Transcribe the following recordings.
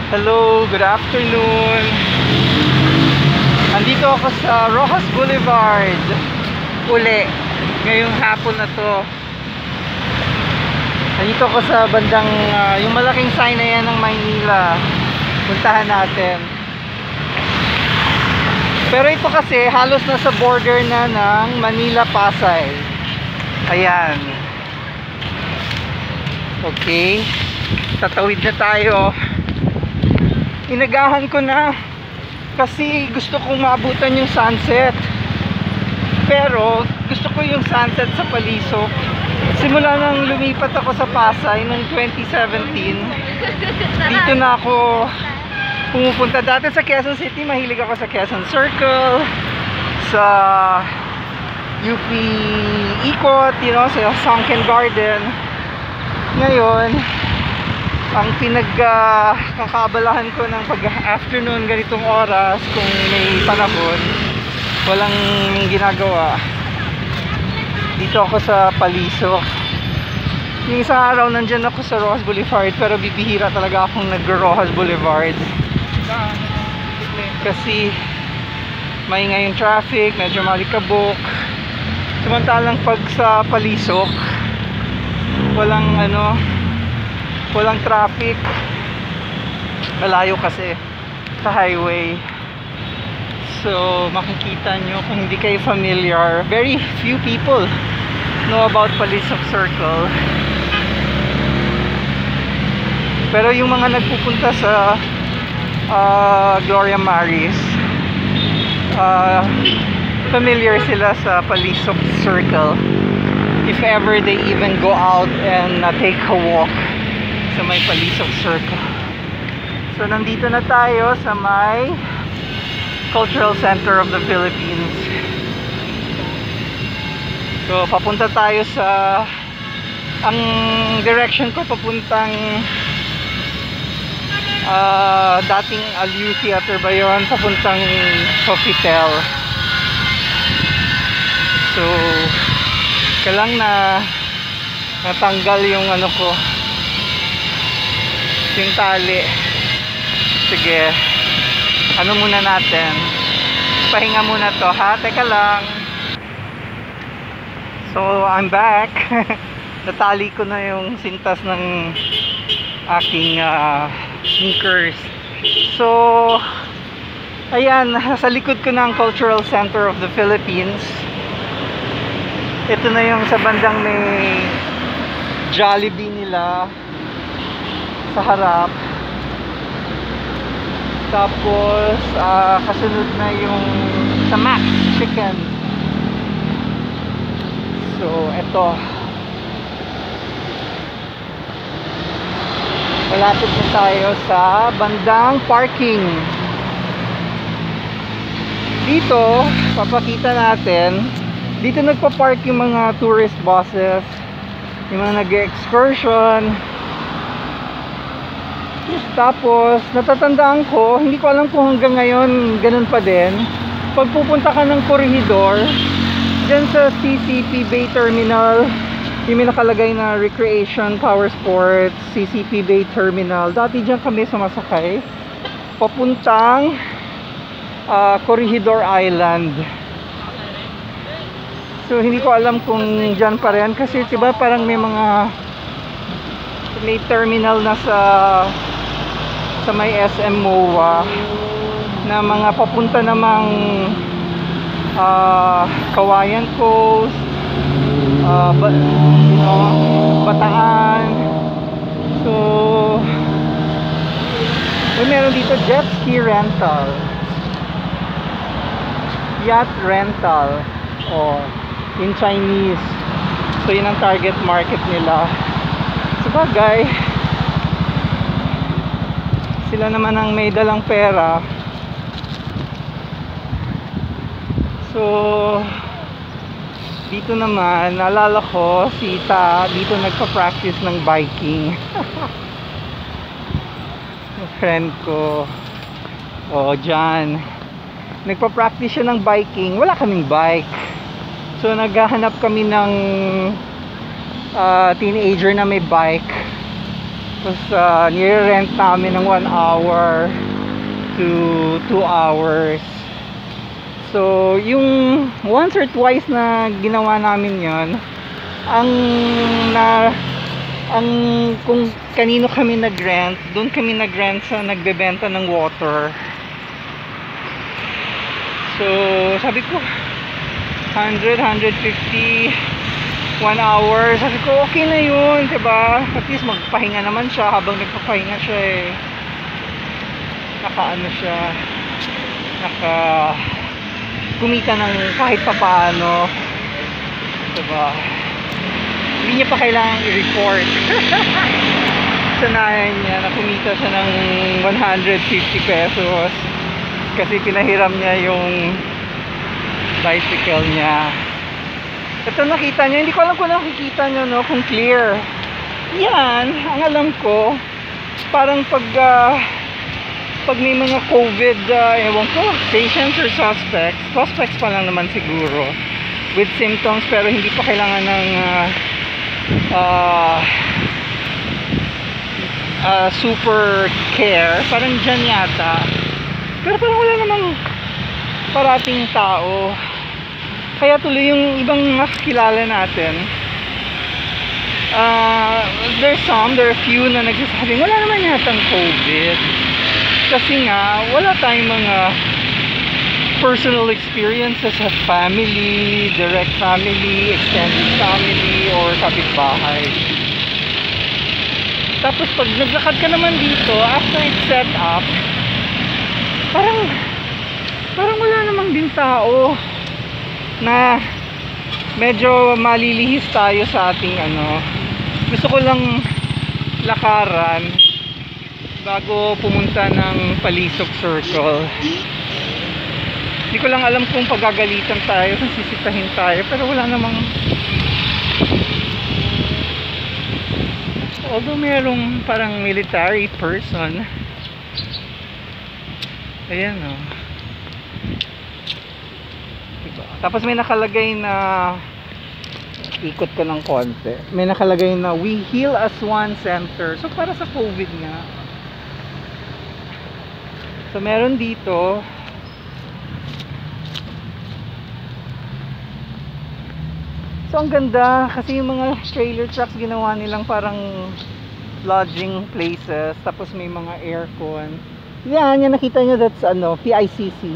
Hello, good afternoon. Andito ako sa Rojas Boulevard uli ngayong hapon na to. Andito ako sa bandang yung malaking sign na yan ng Maynila. Puntahan natin. Pero ito kasi halos nasa border na ng Manila-Pasay. Ayan. Okay, tatawid na tayo. Inagahan ko na kasi gusto kong maabutan yung sunset, pero gusto ko yung sunset sa Palisok. Simula nang lumipat ako sa Pasay noong 2017, dito na ako pumupunta. Dati sa Quezon City, mahilig ako sa Quezon Circle, sa UP Ikot, sa Sunken Garden. Ngayon, ang pinagkakabalahan ko ng pag-afternoon ganitong oras, kung may panahon, walang ginagawa, dito ako sa Palisok. Yung isang araw nandyan ako sa Rojas Boulevard, pero bibihira talaga akong nag-Rojas Boulevard kasi maingay yung traffic, medyo malikabok. Samantalang pag sa Palisok, walang traffic, malayo kasi sa highway. So makikita nyo, kung hindi kayo familiar, very few people know about Palisok Circle, pero yung mga nagpupunta sa Gloria Maris, familiar sila sa Palisok Circle, if ever they even go out and take a walk sa may Palisok Circle. So nandito na tayo sa may Cultural Center of the Philippines. So papunta tayo sa, ang direction ko papuntang dating Aliu Theater ba yun, papuntang Sofitel. So kailang natanggal yung ko, yung tali. Sige, muna natin, pahinga muna to ha, teka lang. So I'm back. Natali ko na yung sintas ng aking sneakers. So ayan, sa likod ko na ang Cultural Center of the Philippines. Ito na yung sa bandang may Jollibee nila sa harap. Tapos kasunod na yung sa Max Chicken. So eto, malapit na tayo sa bandang parking. Dito papakita natin, dito nagpa-park yung mga tourist buses, yung mga nag-excursion. Tapos natatandaan ko, hindi ko alam kung hanggang ngayon ganun pa din, pag pupunta ka ng Corregidor, dyan sa CCP Bay Terminal, yung may nakalagay na Recreation Power Sports CCP Bay Terminal, dati dyan kami sumasakay papuntang Corregidor Island. So hindi ko alam kung dyan pa rin, kasi diba parang may terminal na sa may SM MOA na mga papunta namang Kawayan Coast, Bataan. So meron dito jet ski rental, yacht rental, in Chinese. So yun ang target market nila. Sabagay, sila naman ang may dalang pera. So dito naman, naalala ko si Ta, dito nagpa-practice ng biking. Friend ko, dyan nagpa-practice siya ng biking. Wala kaming bike, so naghahanap kami ng teenager na may bike. Tapos nire-rent namin ng 1 hour to 2 hours. So yung once or twice na ginawa namin yon, ang kung kanino kami nag-rent, doon kami nag-rent sa nagbebenta ng water. So sabi ko 150 1 hour, sabi ko okay na yun, diba? At least magpahinga naman siya. Habang nagpapahinga siya nakaano siya, kumita ng kahit papaano, diba? Hindi niya pa kailangang i-report. Sanayan niya na kumita siya ng 150 pesos kasi pinahiram niya yung bicycle niya. Ito nakita niyo, hindi ko alam kung nakikita niyo, no, kung clear. Yan, ang alam ko, parang pag may mga COVID, ewan ko, patients or suspects pa lang naman siguro, with symptoms pero hindi pa kailangan ng super care, parang dyan yata. Pero parang wala namang parating tao. Kaya tuloy yung ibang nakakilala natin, there are few na nagsasabi wala naman yatang COVID kasi nga wala tayong mga personal experiences sa family, direct family, extended family, or kapitbahay. Tapos pag naglakad ka naman dito after it's set up, parang wala namang din tao, na medyo malilihis tayo sa ating gusto ko lang lakaran bago pumunta ng Palisok Circle. Hindi ko lang alam kung pagagalitan tayo, kung sisitahin tayo, pero wala namang, although merong parang military person, ayan Tapos may nakalagay na, ikot ko ng konti, may nakalagay na We Heal as One Center. So para sa COVID nga. So meron dito. So ang ganda kasi yung mga trailer trucks ginawa nilang parang lodging places, tapos may mga aircon. Yan nakita nyo, that's PICC.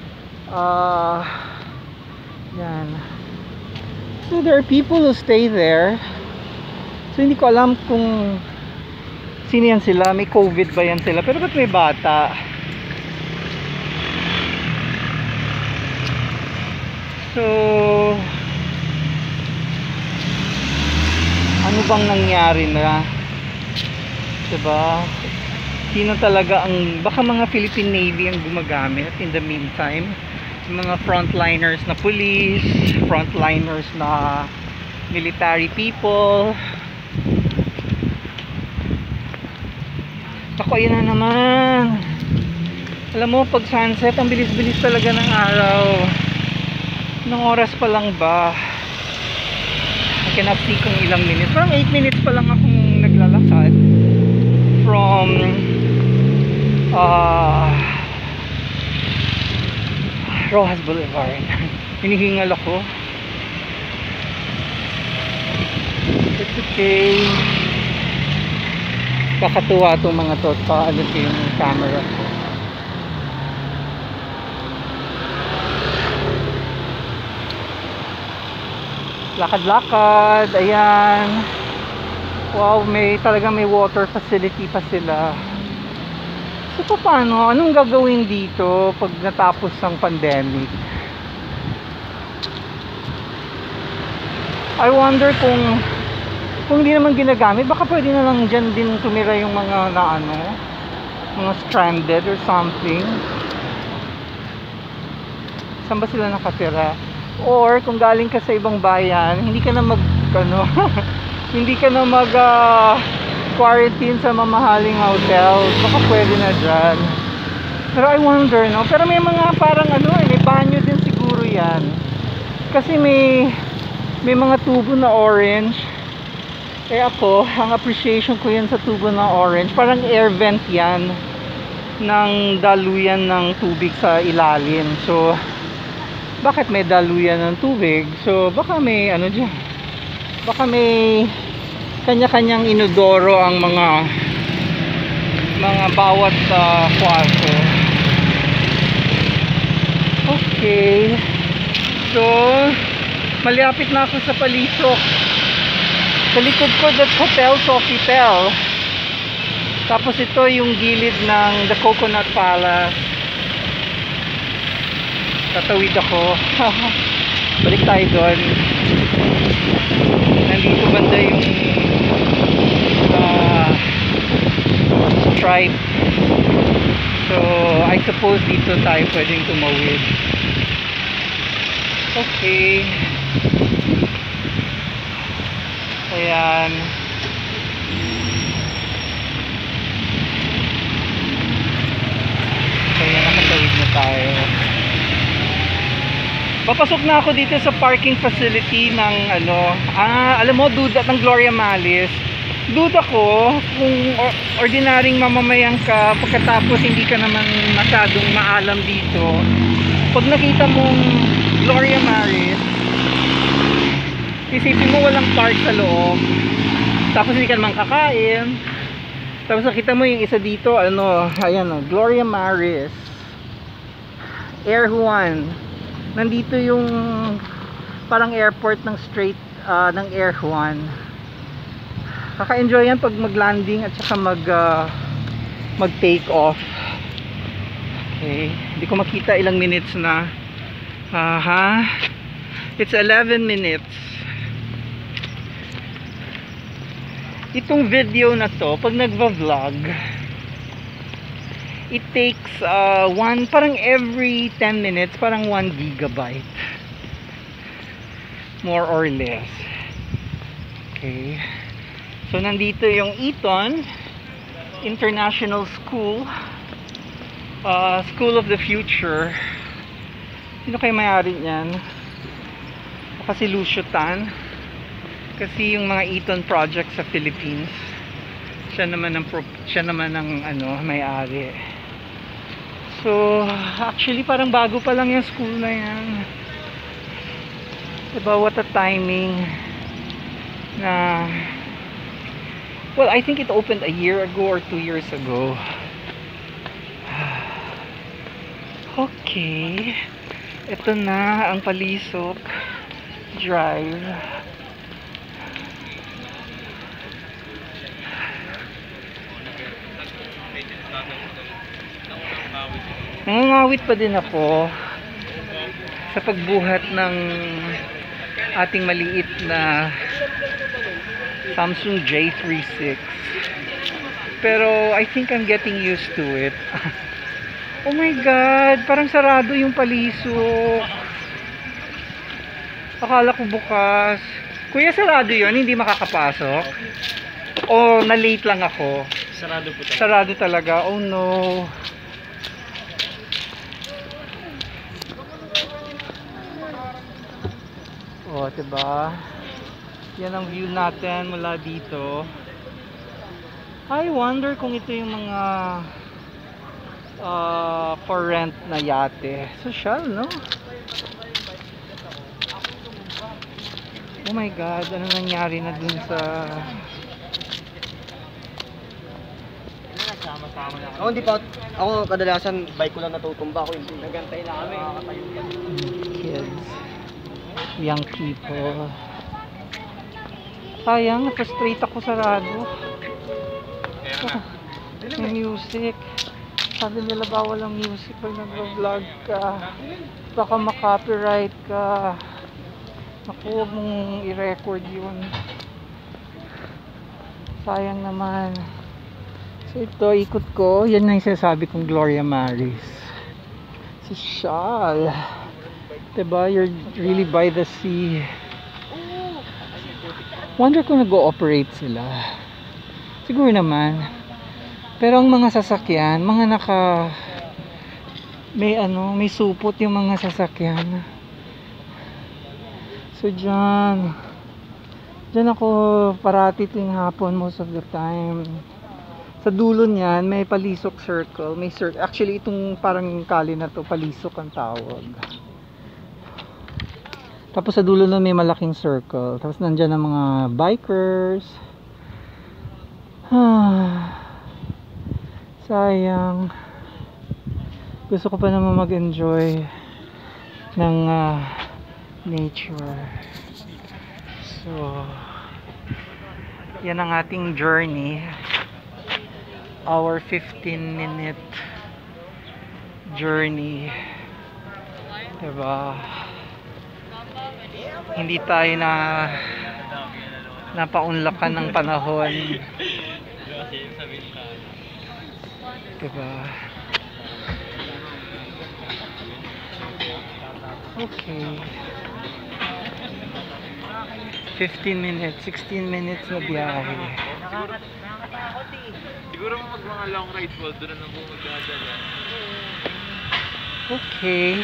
Yan. So there are people who stay there. So hindi ko alam kung sino yan sila, may COVID ba yan sila, pero ba't may bata? So ano bang nangyari na, diba? Sino talaga baka mga Philippine Navy ang gumagamit in the meantime, mga frontliners na police, frontliners na military people. Ako, yun na naman. Alam mo, pag sunset, ang bilis-bilis talaga ng araw. Nang oras pa lang ba? I cannot see kung ilang minutes. Parang 8 minutes pa lang akong naglalakad from Rojas Boulevard. Hinihingal ako. It's okay. Kakatuwa itong mga to. Paano yung camera ko. Lakad-lakad. Ayan. Wow, talagang may water facility pa sila. So paano? Anong gagawin dito pag natapos ang pandemic? I wonder kung hindi naman ginagamit, baka pwede na lang dyan din tumira yung mga mga stranded or something. Saan ba sila nakatira? Or kung galing ka sa ibang bayan, hindi ka na hindi ka na quarantine sa mamahaling hotel, baka pwede na dyan. Pero I wonder, no? Pero may mga parang may banyo din siguro yan. Kasi may mga tubo na orange. Eh ako, ang appreciation ko yan sa tubo ng orange, parang air vent yan ng daluyan ng tubig sa ilalim. So, bakit may daluyan ng tubig? So, baka may ano dyan. Baka may kanya-kanyang inodoro ang mga bawat kwarto. Okay. So, malapit na ako sa Palisok. Sa likod ko, that's Hotel Sofitel. Tapos ito yung gilid ng The Coconut Palace. Tatawid ako. Balik tayo doon. Nandito banda yung stripe. So, I suppose dito tayo pwedeng tumawid. Okay. Ayan. Kaya nakatawid na tayo. Papasok na ako dito sa parking facility ng alam mo, duda ng Gloria Malis. Duda ko kung ordinaryong mamamayang ka, pagkatapos hindi ka naman masyadong maalam dito. Pag nakita mong Gloria Maris, isipin mo walang park sa loob, tapos hindi ka naman kakain, tapos nakita mo yung isa dito, ayan o, Gloria Maris Air Juan. Nandito yung parang airport ng ng Air Juan. Kaka-enjoy yan pag mag-landing at saka mag-take off. Okay, hindi ko makita ilang minutes na. It's 11 minutes. Itong video na to, pag nagva-vlog, it takes parang every 10 minutes, parang 1 gigabyte. More or less. Okay. So, nandito yung Eton International School. School of the Future. Sino kayo may-ari niyan? Baka si Lucio Tan. Kasi yung mga Eton project sa Philippines, siya naman ang may-ari. So, actually parang bago pa lang yung school na yan. Diba, what a timing na, well, I think it opened a year ago or 2 years ago. Okay. Ito na ang Palisok Drive. Nangangawit pa din ako sa pagbuhat ng ating maliit na Samsung J36. Pero I think I'm getting used to it. Oh my God, parang sarado yung Palisok. Akala ko bukas. Kuya, sarado yun? Hindi makakapasok? O na-late lang ako? Sarado po talaga. Sarado talaga? Oh no. Oh, diba? Yan ang view natin mula dito. I wonder kung ito yung mga for rent na yate. Social, no? Oh my God, ano nangyari na dun sa... Ako hindi pa, ako kadalasan bike ko lang natutumba, ako hindi. Nagantay na kami. Kids, young people. Sayang, frustrate ako sa radyo. May music. Sabi nila bawal ang music pag nag-vlog ka. Baka ma-copyright ka. Naku, huwag mong i-record yun. Sayang naman. So ito, ikot ko. Yan na yung sinasabi kong Gloria Maris. Social. Diba? You're really by the sea. Wonder kung nag-ooperate sila. Siguro naman. Pero ang mga sasakyan, mga may supot yung mga sasakyan. So dyan, Diyan ako parati tuwing hapon most of the time. Sa dulo niyan, may Palisok Circle. May actually, itong parang kali na to, Palisok ang tawag. Tapos sa dulo na may malaking circle. Tapos nandyan ang mga bikers. Sayang. Gusto ko pa naman mag-enjoy ng nature. So, yan ang ating journey. Our 15-minute journey. Diba? Hindi tayo napaunlakan ng panahon. Diba? Okay. 15 minutes, 16 minutes na biyahe. Siguro mga long ride po, doon na po magdadala. Okay.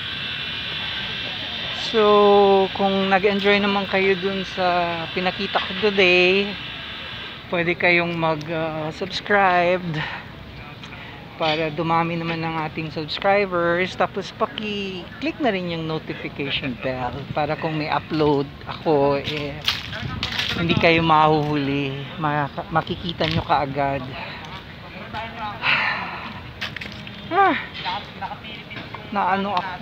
So, kung nag-enjoy naman kayo dun sa pinakita ko today, pwede kayong mag-subscribe para dumami naman ng ating subscribers. Tapos paki-click na rin yung notification bell para kung may upload ako, hindi kayo mahuhuli, makikita nyo kaagad. Naano ako,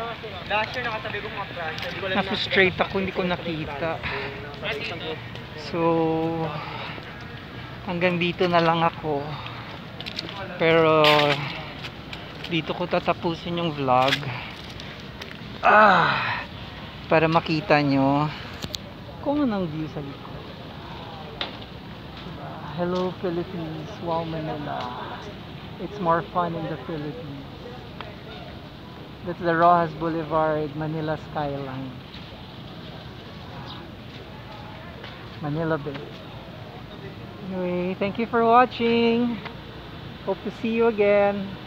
na-frustrate ako, hindi ko nakita. So hanggang dito na lang ako, pero dito ko tatapusin yung vlog para makita nyo kung anong view sa likod. Hello Philippines, wow Manila, it's more fun in the Philippines. That's the Rojas Boulevard, Manila skyline, Manila Bay. Anyway, thank you for watching. Hope to see you again.